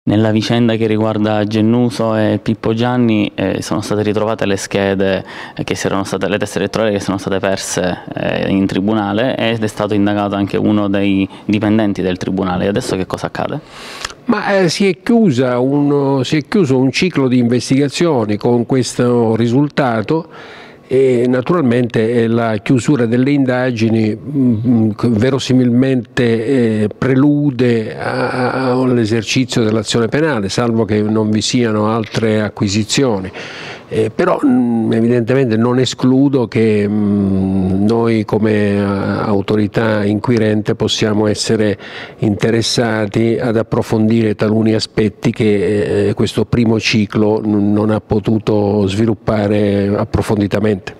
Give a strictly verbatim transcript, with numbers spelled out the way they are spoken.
Nella vicenda che riguarda Gennuso e Pippo Gianni eh, sono state ritrovate le schede eh, che si erano state, le tessere elettorali che sono state perse eh, in tribunale, ed è stato indagato anche uno dei dipendenti del tribunale. E adesso che cosa accade? Ma eh, si, è chiusa uno, si è chiuso un ciclo di investigazioni con questo risultato. E naturalmente la chiusura delle indagini mh, verosimilmente eh, prelude all'esercizio dell'azione penale, salvo che non vi siano altre acquisizioni. Eh, però mh, evidentemente non escludo che mh, noi come autorità inquirente possiamo essere interessati ad approfondire taluni aspetti che eh, questo primo ciclo non ha potuto sviluppare approfonditamente.